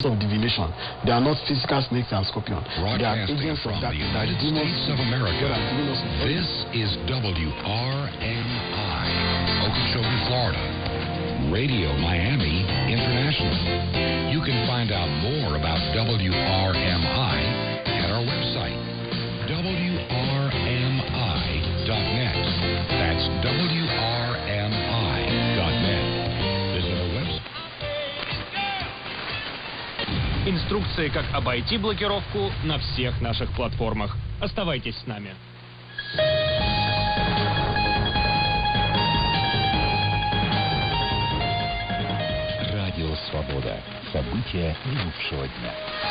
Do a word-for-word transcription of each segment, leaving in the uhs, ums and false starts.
of divination. They are not physical snakes and scorpions. They are Broadcasting agents of from the darkness. United Demons States of America, God has given us this is W R M I, Okeechobee, Florida. Radio Miami International. You can find out more about W R M I at our website, W R M I dot net. That's W R M I dot net. Visit our website. Инструкции, как обойти блокировку на всех наших платформах. Оставайтесь с нами. Радио «Свобода». События минувшего дня.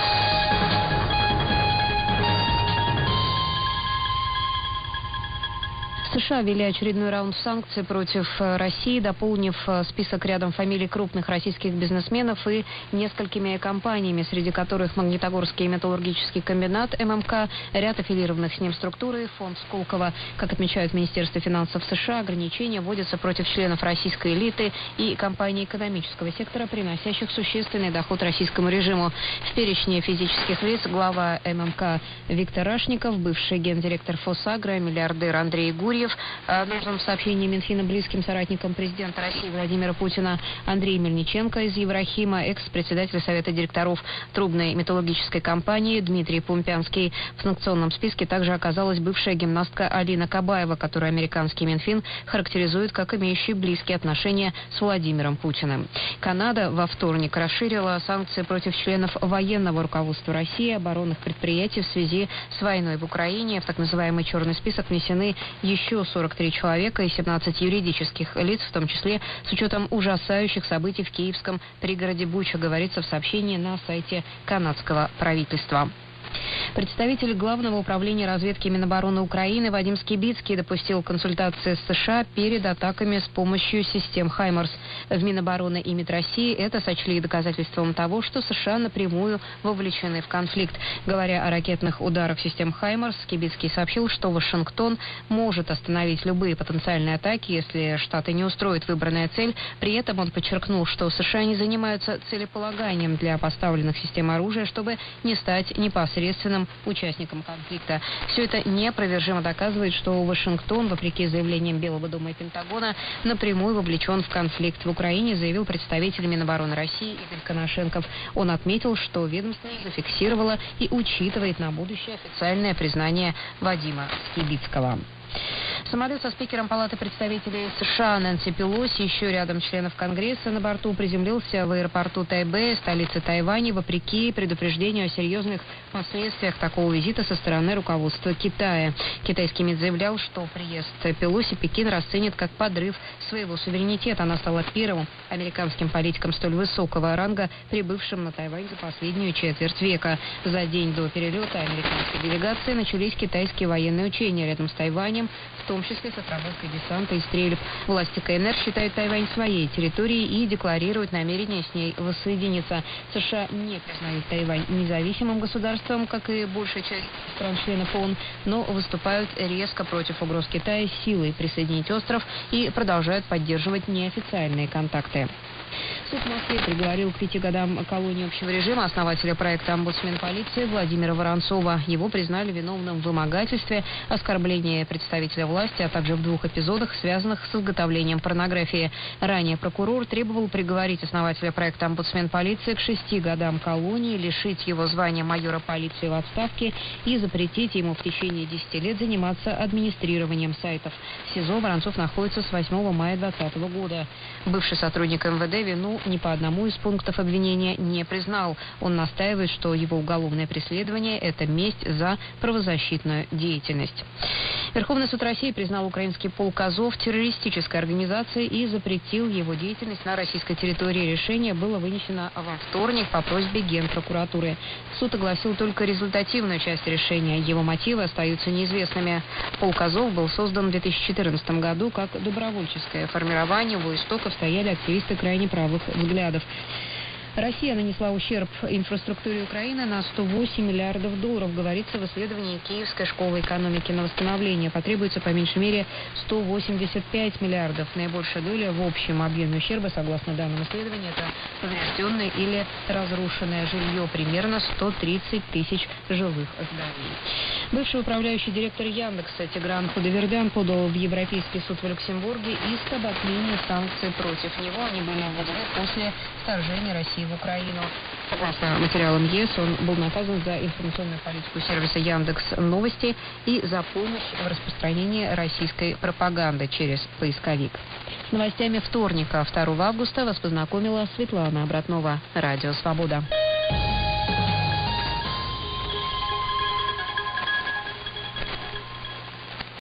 США ввели очередной раунд санкций против России, дополнив список рядом фамилий крупных российских бизнесменов и несколькими компаниями, среди которых Магнитогорский металлургический комбинат эм эм ка, ряд аффилированных с ним структур и фонд Сколково. Как отмечают в Министерстве финансов США, ограничения вводятся против членов российской элиты и компаний экономического сектора, приносящих существенный доход российскому режиму. В перечне физических лиц глава эм эм ка Виктор Рашников, бывший гендиректор Фосагро, миллиардер Андрей Гурьев, нужным в сообщении Минфина близким соратникам президента России Владимира Путина Андрей Мельниченко из Еврохима, экс-председатель Совета директоров трубной металлургической компании Дмитрий Пумпянский. В санкционном списке также оказалась бывшая гимнастка Алина Кабаева, которую американский Минфин характеризует как имеющей близкие отношения с Владимиром Путиным. Канада во вторник расширила санкции против членов военного руководства России и оборонных предприятий в связи с войной в Украине. В так называемый черный список внесены еще сорок три человека и семнадцать юридических лиц, в том числе с учетом ужасающих событий в киевском пригороде Буча, говорится в сообщении на сайте канадского правительства. Представитель Главного управления разведки Минобороны Украины Вадим Скибицкий допустил консультации с США перед атаками с помощью систем «Хаймарс». В Минобороны и МИД России это сочли доказательством того, что США напрямую вовлечены в конфликт. Говоря о ракетных ударах систем «Хаймарс», Скибицкий сообщил, что Вашингтон может остановить любые потенциальные атаки, если Штаты не устроит выбранная цель. При этом он подчеркнул, что США не занимаются целеполаганием для поставленных систем оружия, чтобы не стать непосредственным участником конфликта. Все это неопровержимо доказывает, что Вашингтон, вопреки заявлениям Белого дома и Пентагона, напрямую вовлечен в конфликт в Украине, заявил представитель Минобороны России Игорь Коношенков. Он отметил, что ведомство зафиксировало и учитывает на будущее официальное признание Вадима Скибицкого. Самолет со спикером Палаты представителей США Нэнси Пелоси, еще рядом членов Конгресса на борту, приземлился в аэропорту Тайбэя, столицы Тайваня, вопреки предупреждению о серьезных последствиях такого визита со стороны руководства Китая. Китайский МИД заявлял, что приезд Пелоси Пекин расценит как подрыв своего суверенитета. Она стала первым американским политиком столь высокого ранга, прибывшим на Тайвань за последнюю четверть века. За день до перелета американской делегации начались китайские военные учения рядом с Тайванем, в том числе с отработкой десанта и стрельб. Власти КНР считают Тайвань своей территорией и декларируют намерение с ней воссоединиться. США не признают Тайвань независимым государством, как и большая часть стран-членов ООН, но выступают резко против угроз Китая силой присоединить остров и продолжают поддерживать неофициальные контакты. Суд в Москве приговорил к пяти годам колонии общего режима основателя проекта «Омбудсмен полиции» Владимира Воронцова. Его признали виновным в вымогательстве, оскорблении представителя власти, а также в двух эпизодах, связанных с изготовлением порнографии. Ранее прокурор требовал приговорить основателя проекта «Омбудсмен полиции» к шести годам колонии, лишить его звания майора полиции в отставке и запретить ему в течение десяти лет заниматься администрированием сайтов. В СИЗО Воронцов находится с восьмого мая двадцатого года. Бывший сотрудник эм вэ дэ вину ни по одному из пунктов обвинения не признал. Он настаивает, что его уголовное преследование – это месть за правозащитную деятельность. Верховный суд России признал украинский полк «Азов» террористической организацией и запретил его деятельность на российской территории. Решение было вынесено во вторник по просьбе Генпрокуратуры. Суд огласил только результативную часть решения. Его мотивы остаются неизвестными. Полк «Азов» был создан в две тысячи четырнадцатом году как добровольческое формирование. У его истоков стояли активисты крайне правых взглядов. Россия нанесла ущерб инфраструктуре Украины на сто восемь миллиардов долларов, говорится в исследовании Киевской школы экономики. На восстановление потребуется по меньшей мере сто восемьдесят пять миллиардов. Наибольшая доля в общем объеме ущерба, согласно данным исследованию, это поврежденное или разрушенное жилье, примерно сто тридцать тысяч жилых зданий. Бывший управляющий директор Яндекса Тигран Худовердян подал в Европейский суд в Люксембурге иск об отмене санкций против него. Они были введены после вторжения России в Украину. Согласно материалам ЕС, он был наказан за информационную политику сервиса Яндекс Новости и за помощь в распространении российской пропаганды через поисковик. С новостями вторника, второго августа, вас познакомила Светлана Обратнова. Радио «Свобода».